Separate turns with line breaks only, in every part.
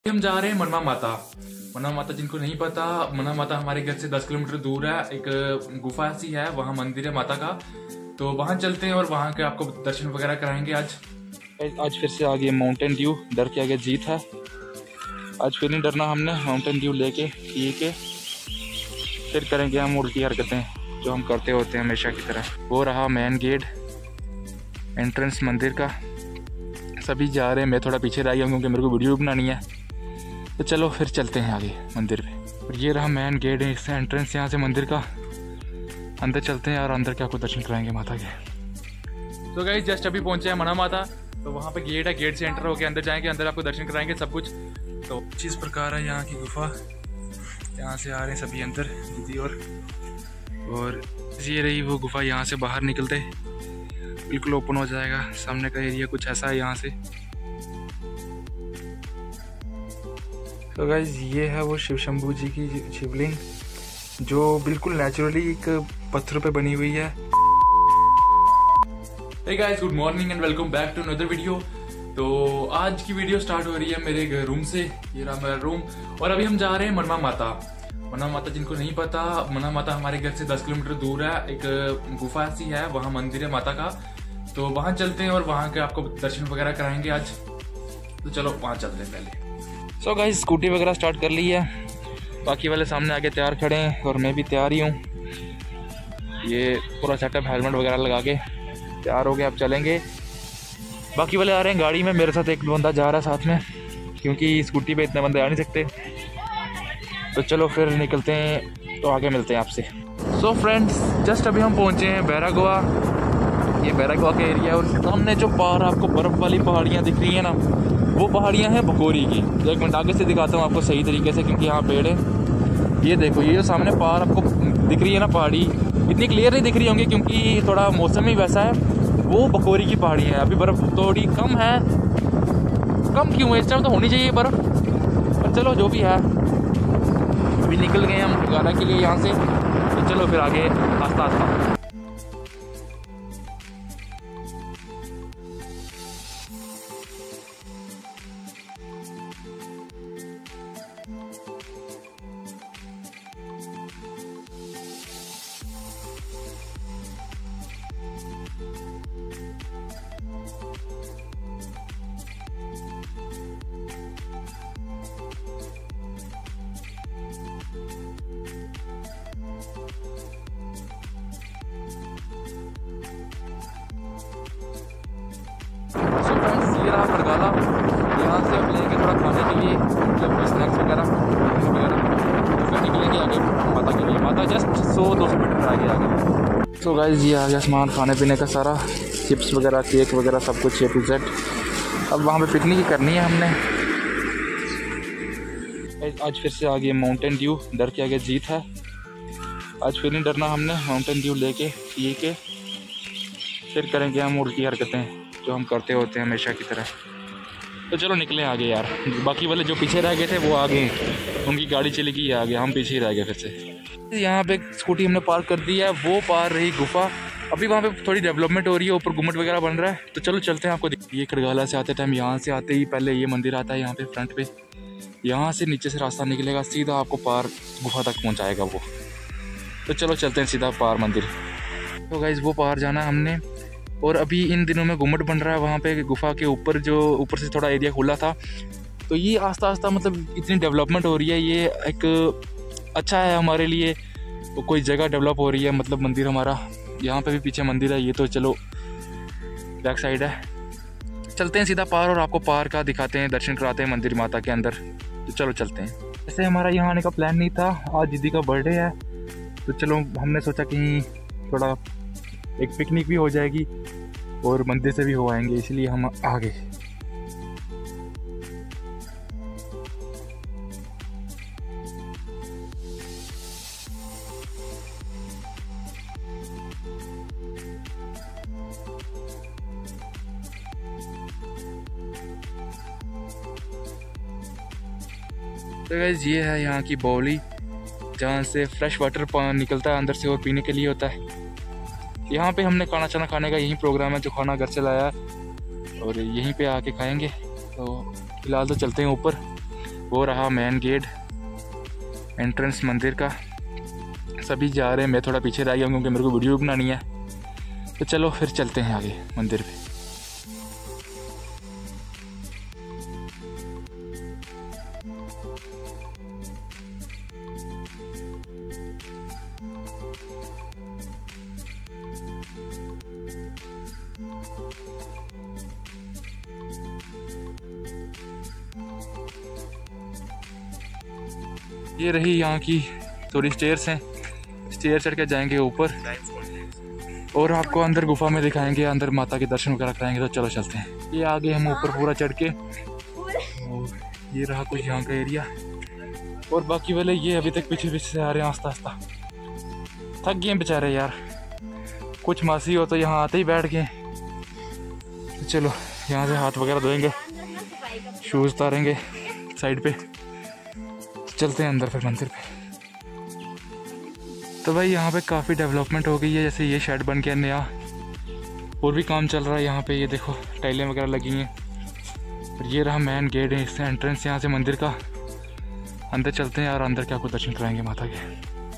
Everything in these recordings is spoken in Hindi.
हम जा रहे हैं मनवा माता। मनवा माता जिनको नहीं पता, मनवा माता हमारे घर से 10 किलोमीटर दूर है। एक गुफा सी है, वहाँ मंदिर है माता का, तो वहाँ चलते हैं और वहाँ के आपको दर्शन वगैरह कराएंगे। आज फिर से आ गई माउंटेन ड्यू। डर के आगे जीत है। आज फिर नहीं डरना हमने। माउंटेन ड्यू लेके पी के फिर करेंगे हम उल्टी हरकतें जो हम करते होते हैं हमेशा की तरह। वो रहा मेन गेट, एंट्रेंस मंदिर का। सभी जा रहे हैं, मैं थोड़ा पीछे रह गया क्योंकि मेरे को वीडियो बनानी है। तो चलो फिर चलते हैं आगे मंदिर पे। और ये रहा मेन गेट है, इससे एंट्रेंस यहाँ से मंदिर का। अंदर चलते हैं और अंदर के आपको दर्शन कराएंगे माता के। तो गाइस जस्ट अभी पहुंचे हैं मनवा माता, तो वहाँ पे गेट है, गेट से एंटर होकर अंदर जाएंगे, अंदर आपको दर्शन कराएंगे सब कुछ। तो कुछ इस प्रकार है यहाँ की गुफा। यहाँ से आ रहे हैं सभी अंदर दीदी और ये रही वो गुफा। यहाँ से बाहर निकलते बिल्कुल ओपन हो जाएगा। सामने का एरिया कुछ ऐसा है यहाँ से। तो गाइस ये है वो शिव शंभू जी की शिवलिंग जो बिल्कुल नेचुरली एक पत्थरों पे बनी हुई है। Hey guys, good morning and welcome back to another video. तो आज की वीडियो स्टार्ट हो रही है मेरे रूम से। ये रहा मेरा रूम और अभी हम जा रहे हैं मनवा माता। मनवा माता जिनको नहीं पता, मनवा माता हमारे घर से 10 किलोमीटर दूर है। एक गुफा सी है, वहाँ मंदिर है माता का, तो वहाँ चलते हैं और वहाँ के आपको दर्शन वगैरह कराएंगे आज। तो चलो वहाँ चलते हैं पहले। सो गाइस स्कूटी वगैरह स्टार्ट कर ली है, बाकी वाले सामने आगे तैयार खड़े हैं और मैं भी तैयार ही हूँ। ये पूरा सेटअप हेलमेट वगैरह लगा के तैयार हो गए, अब चलेंगे। बाकी वाले आ रहे हैं गाड़ी में, मेरे साथ एक बंदा जा रहा है साथ में क्योंकि स्कूटी पे इतने बंदे आ नहीं सकते। तो चलो फिर निकलते हैं, तो आगे मिलते हैं आपसे। सो फ्रेंड्स जस्ट अभी हम पहुँचे हैं बैरागोआ। ये बैरागोआ का एरिया है और सामने जो पहाड़ आपको बर्फ़ वाली पहाड़ियाँ दिख रही हैं ना, वो पहाड़ियाँ हैं बकोरी की। एक मिनट आगे से दिखाता हूँ आपको सही तरीके से क्योंकि यहाँ पेड़ है। ये देखो, ये जो सामने पहाड़ आपको दिख रही है ना, पहाड़ी इतनी क्लियर नहीं दिख रही होंगी क्योंकि थोड़ा मौसम ही वैसा है। वो बकोरी की पहाड़ियाँ हैं। अभी बर्फ़ थोड़ी कम है। कम क्यों है? इस टाइम तो होनी चाहिए बर्फ़, पर चलो जो भी है। अभी निकल गए हम गाना के लिए यहाँ से, तो चलो फिर आगे आस्ता आस्ता। सो फ्रेंड्स ये रहा खड़गाला। यहाँ से हम लेंगे थोड़ा खाने के लिए, मतलब स्नैक्स वगैरह तो फिर निकलेंगे आगे माता के लिए। माता जस्ट 100-200 मीटर आगे आगे। सो गाइस ये आ गया सामान खाने पीने का सारा, चिप्स वगैरह, केक वगैरह सब कुछ A to Z। अब वहाँ पे पिकनिक ही करनी है हमने। आज फिर से आ गई माउंटेन ड्यू। डर के आगे जीत है। आज फिर नहीं डरना हमने। माउंटेन ड्यू लेके पी के फिर करेंगे हम उल्टी हरकतें जो हम करते होते हैं हमेशा की तरह। तो चलो निकलें आगे यार। बाकी वाले जो पीछे रह गए थे वो आगे, उनकी गाड़ी चली गई आगे, हम पीछे ही रह गए फिर से। यहाँ पे स्कूटी हमने पार्क कर दी है, वो पार रही गुफा। अभी वहाँ पे थोड़ी डेवलपमेंट हो रही है, ऊपर गुम्मट वगैरह बन रहा है। तो चलो चलते हैं आपको। ये खड़गाला से आते टाइम, यहाँ से आते ही पहले ये मंदिर आता है यहाँ पे फ्रंट पे। यहाँ से नीचे से रास्ता निकलेगा, सीधा आपको पार गुफा तक पहुँचाएगा वो। तो चलो चलते हैं सीधा पार मंदिर। तो गाइस वो पार जाना हमने। और अभी इन दिनों में गुम्मट बन रहा है वहाँ पे गुफा के ऊपर, जो ऊपर से थोड़ा एरिया खुला था। तो ये आस्ता आस्ता मतलब इतनी डेवलपमेंट हो रही है, ये एक अच्छा है हमारे लिए। तो कोई जगह डेवलप हो रही है, मतलब मंदिर हमारा यहाँ पे भी पीछे मंदिर है। ये तो चलो बैक साइड है। चलते हैं सीधा पार और आपको पार का दिखाते हैं, दर्शन कराते हैं मंदिर माता के अंदर। तो चलो चलते हैं। ऐसे हमारा यहाँ आने का प्लान नहीं था, आज दीदी का बर्थडे है, तो चलो हमने सोचा कहीं थोड़ा एक पिकनिक भी हो जाएगी और मंदिर से भी हो आएंगे, इसलिए हम आ गए। तो गाइस ये है यहाँ की बावली, जहाँ से फ्रेश वाटर निकलता है अंदर से और पीने के लिए होता है। यहाँ पे हमने खाना खाने का यही प्रोग्राम है, जो खाना घर से लाया है और यहीं पे आके खाएंगे। तो फिलहाल तो चलते हैं ऊपर, वो रहा मेन गेट, एंट्रेंस मंदिर का। सभी जा रहे हैं, मैं थोड़ा पीछे रह गया हूँ क्योंकि मेरे को वीडियो बनानी है। तो चलो फिर चलते हैं आगे मंदिर पे। ये रही यहाँ की थोड़ी स्टेयर्स हैं, स्टेयर चढ़ के जाएंगे ऊपर और आपको अंदर गुफा में दिखाएंगे, अंदर माता के दर्शन वगैरह कराएंगे। तो चलो चलते हैं। ये आगे हम ऊपर पूरा चढ़ के, और ये रहा कुछ यहाँ का एरिया, और बाकी वाले ये अभी तक पीछे पीछे से आ रहे हैं आस्ता आस्ता। थक गए बेचारे यार, कुछ मासी हो तो यहाँ आते ही बैठ गए। तो चलो यहाँ से हाथ वगैरह धोएंगे, शूज़ उतारेंगे साइड पे, चलते हैं अंदर फिर मंदिर पे। तो भाई यहाँ पे काफ़ी डेवलपमेंट हो गई है, जैसे ये शेड बन गया नया, और भी काम चल रहा है यहाँ पे। ये देखो टाइलें वगैरह लगी हैं, और ये रहा मेन गेट है, इससे एंट्रेंस यहाँ से मंदिर का। अंदर चलते हैं और अंदर क्या कुछ दर्शन कराएंगे माता के।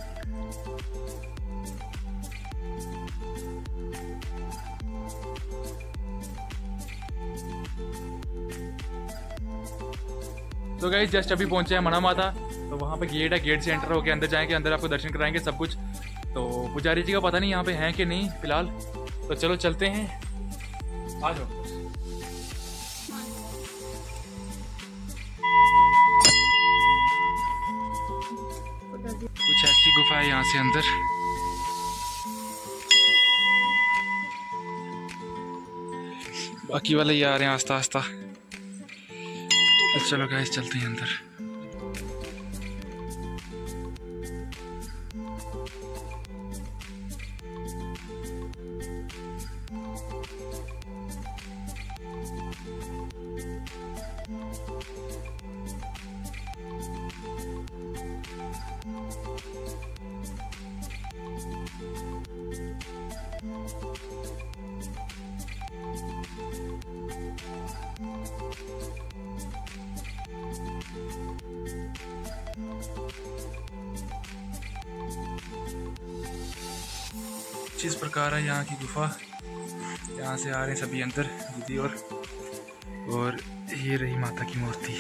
तो गाइस जस्ट अभी पहुंचे हैं मना माता। तो वहाँ पे गेट है, गेट से एंटर होकर अंदर जाएंगे, अंदर आपको दर्शन कराएंगे सब कुछ। तो पुजारी जी का पता नहीं यहाँ पे हैं कि नहीं फिलहाल, तो चलो चलते हैं, आ जाओ। कुछ ऐसी गुफा है यहाँ से अंदर। बाकी वाले ये आ रहे हैं आस्ता आस्ता। तो चलो गाइस चलते हैं अंदर। इस प्रकार है यहाँ की गुफा। यहाँ से आ रहे हैं सभी अंदर दीदी और ये रही माता की मूर्ति।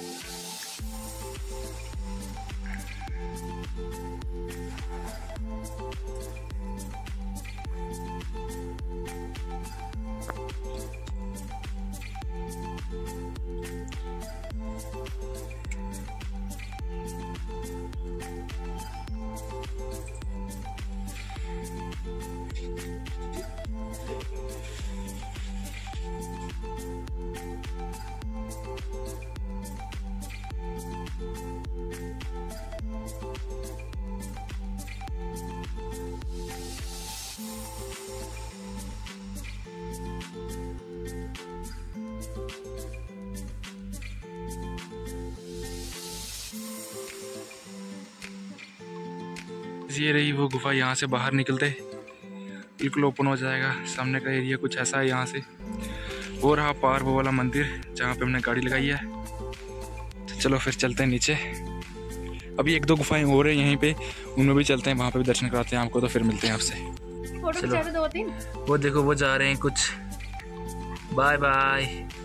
ये रही वो गुफा। यहाँ से बाहर निकलते बिल्कुल ओपन हो जाएगा, सामने का एरिया कुछ ऐसा है यहाँ से। वो रहा पार वो वाला मंदिर जहाँ पे हमने गाड़ी लगाई है। तो चलो फिर चलते हैं नीचे। अभी एक दो गुफाएं हो रही हैं यहीं पे, उनमें भी चलते हैं, वहाँ पे भी दर्शन कराते हैं आपको। तो फिर मिलते हैं आपसे। चलो वो देखो वो जा रहे हैं कुछ, बाय बाय।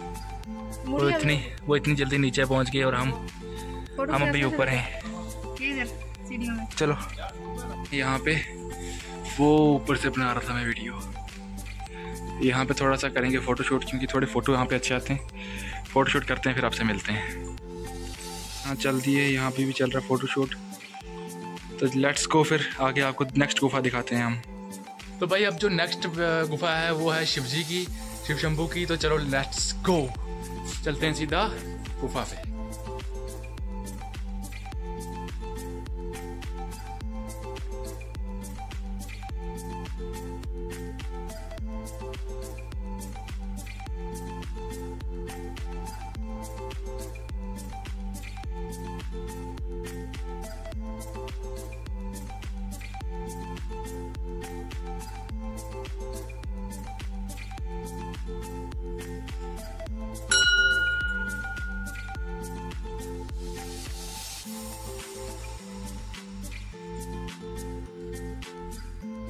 वो इतनी जल्दी नीचे पहुँच गए और हम अभी ऊपर हैं। चलो यहाँ पे वो ऊपर से बना रहा था मैं वीडियो, यहाँ पे थोड़ा सा करेंगे फ़ोटोशूट, क्योंकि थोड़े फ़ोटो यहाँ पे अच्छे आते हैं। फ़ोटोशूट करते हैं फिर आपसे मिलते हैं। हाँ चल दिए, यहाँ पे भी चल रहा फ़ोटोशूट। तो लेट्स गो, फिर आगे आपको नेक्स्ट गुफा दिखाते हैं हम। तो भाई अब जो नेक्स्ट गुफा है वो है शिव जी की, शिव शंभू की। तो चलो लेट्स गो, चलते हैं सीधा गुफा पे।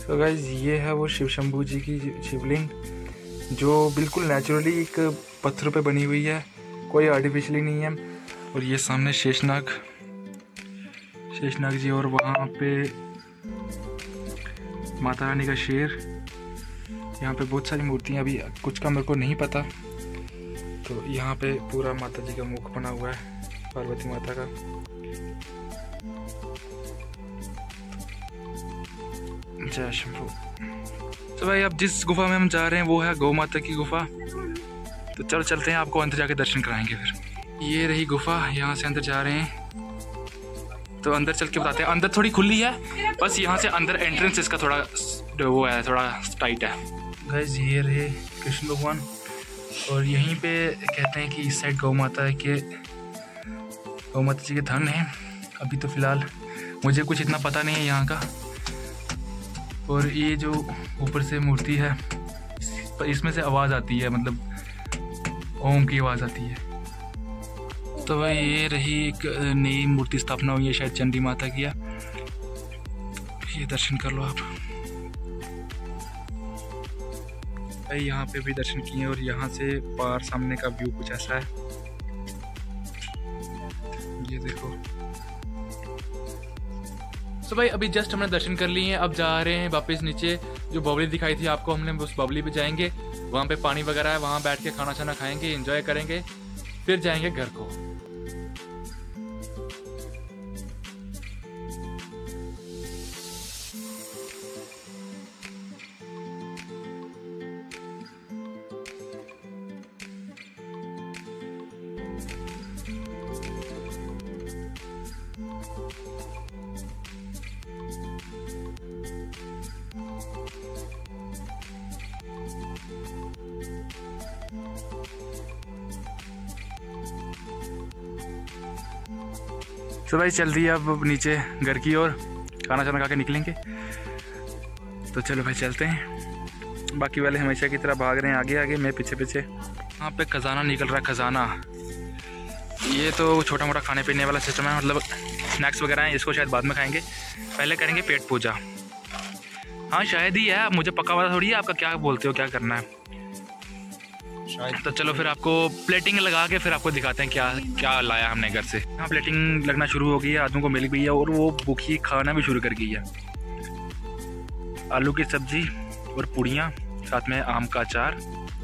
तो गाइस ये है वो शिव शंभू जी की शिवलिंग जो बिल्कुल नेचुरली एक पत्थर पे बनी हुई है, कोई आर्टिफिशियली नहीं है। और ये सामने शेषनाग जी, और वहाँ पे माता रानी का शेर। यहाँ पे बहुत सारी मूर्तियाँ, अभी कुछ का मेरे को नहीं पता। तो यहाँ पे पूरा माता जी का मुख बना हुआ है, पार्वती माता का। जय शंभू। तो भाई अब जिस गुफा में हम जा रहे हैं वो है गौ माता की गुफा। तो चलो चलते हैं, आपको अंदर जाके दर्शन कराएंगे। फिर ये रही गुफा, यहाँ से अंदर जा रहे हैं। तो अंदर चल के बताते हैं। अंदर थोड़ी खुली है, बस यहाँ से अंदर एंट्रेंस इसका थोड़ा वो है, थोड़ा टाइट है। गाइस ये रहे कृष्ण भगवान, और यहीं पे कहते हैं कि इस साइड गौ माता है कि गौ माता जी के धन है। अभी तो फिलहाल मुझे कुछ इतना पता नहीं है यहाँ का। और ये जो ऊपर से मूर्ति है, इसमें से आवाज़ आती है, मतलब ओम की आवाज़ आती है। तो भाई ये रही एक नई मूर्ति स्थापना हुई है, शायद चंडी माता की है। ये दर्शन कर लो आप। भाई यहाँ पे भी दर्शन किए, और यहाँ से बाहर सामने का व्यू कुछ ऐसा है। ये देखो।
तो भाई अभी जस्ट हमने दर्शन कर लिए हैं, अब जा रहे हैं वापस नीचे। जो बबली दिखाई थी आपको, हमने उस बबली पे जाएंगे। वहाँ पे पानी वगैरह है, वहाँ बैठ के खाना छाना खाएंगे, एंजॉय करेंगे, फिर जाएंगे घर को।
तो भाई चल रही है अब नीचे घर की ओर, खाना छाना खा के निकलेंगे। तो चलो भाई चलते हैं। बाकी वाले हमेशा की तरह भाग रहे हैं आगे आगे, मैं पीछे पीछे। यहाँ पे खजाना निकल रहा है, खजाना। ये तो छोटा मोटा खाने पीने वाला सिस्टम है, मतलब स्नैक्स वगैरह हैं, इसको शायद बाद में खाएंगे, पहले करेंगे पेट पूजा। हाँ शायद ही है, मुझे पक्का पता थोड़ी है। आपका क्या बोलते हो, क्या करना है शायद। तो चलो फिर आपको प्लेटिंग लगा के फिर आपको दिखाते हैं क्या क्या लाया हमने घर से। यहाँ प्लेटिंग लगना शुरू हो गई है, आदमियों को मिल गई है, और वो भूखी खाना भी शुरू कर गई है। आलू की सब्जी और पूड़ियाँ, साथ में आम का अचार।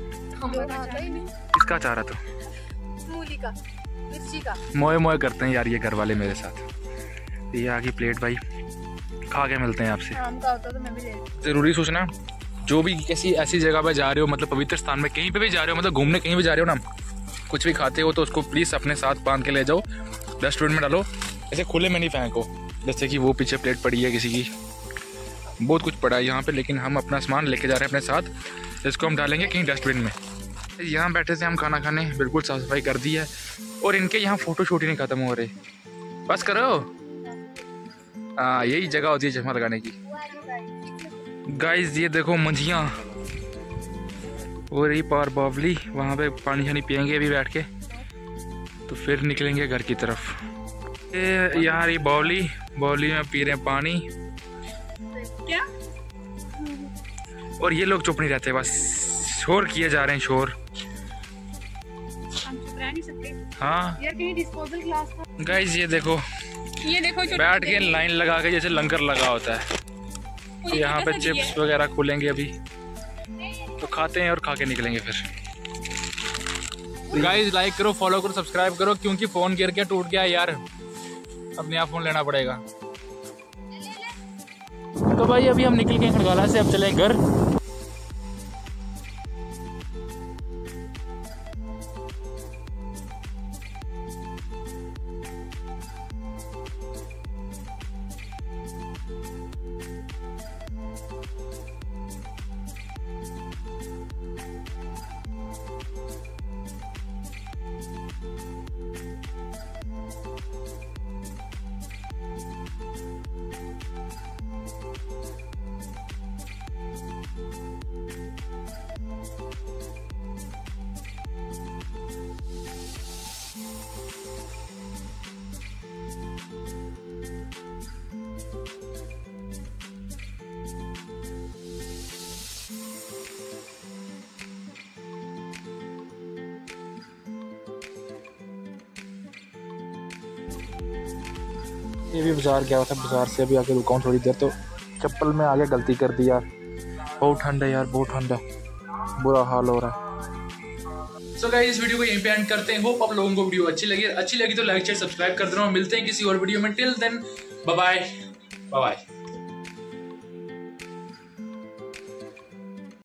किसका अचार है? तो
मूली का, मिर्ची का।
मोए मोए करते हैं यार ये घर वाले मेरे साथ। ये आ गई प्लेट भाई, खा के मिलते हैं आपसे।
आम का होता तो मैं भी ले लेती।
जरूरी सोचना, जो भी किसी ऐसी जगह पर जा रहे हो, मतलब पवित्र स्थान में कहीं पे भी जा रहे हो, मतलब घूमने कहीं भी जा रहे हो ना, कुछ भी खाते हो तो उसको प्लीज़ अपने साथ बांध के ले जाओ, डस्टबिन में डालो, ऐसे खुले में नहीं फेंको। जैसे कि वो पीछे प्लेट पड़ी है किसी की, बहुत कुछ पड़ा है यहाँ पे, लेकिन हम अपना सामान लेके जा रहे हैं अपने साथ, इसको हम डालेंगे कहीं डस्टबिन में। यहाँ बैठे थे हम खाना खाने, बिल्कुल साफ सफाई कर दी है, और इनके यहाँ फ़ोटो शूट ही नहीं ख़त्म हो रहे। बस करो, हाँ यही जगह होती है चश्मा लगाने की। गाइस ये देखो मंझियाँ, और रही पार बावली, वहाँ पे पानी शानी पियेंगे अभी बैठ के, तो फिर निकलेंगे घर की तरफ। यहाँ रही बावली, बावली में पी रहे हैं पानी।
क्या?
और ये लोग चुप नहीं रहते, बस शोर किए जा रहे हैं, शोर।
हम चुप रह नहीं सकते।
हाँ
यार कहीं डिस्पोजल ग्लास का।
गाइस ये देखो बैठ के लाइन लगा के जैसे लंगर लगा होता है। तो यहाँ पे चिप्स वगैरह खुलेंगे अभी, तो खाते हैं और खा के निकलेंगे फिर।
गाइस लाइक करो, फॉलो करो, सब्सक्राइब करो, क्योंकि फोन गिर गया, टूट गया यार, अब नया फोन लेना पड़ेगा। तो भाई अभी हम निकल गए खड़गाला से, अब चलें घर।
ये भी बाज़ार गया हुआ था, बाज़ार से अभी आके रुका हूँ थोड़ी देर, तो चप्पल में आगे गलती कर दी यार। बहुत ठंड है यार, बहुत ठंड है, बुरा हाल हो रहा है।
सो गाइस इस वीडियो को यहीं पे एंड करते हैं। होप आप लोगों को वीडियो अच्छी लगी तो लाइक शेयर सब्सक्राइब कर देना और मिलते हैं किसी और वीडियो में। Till then bye bye bye.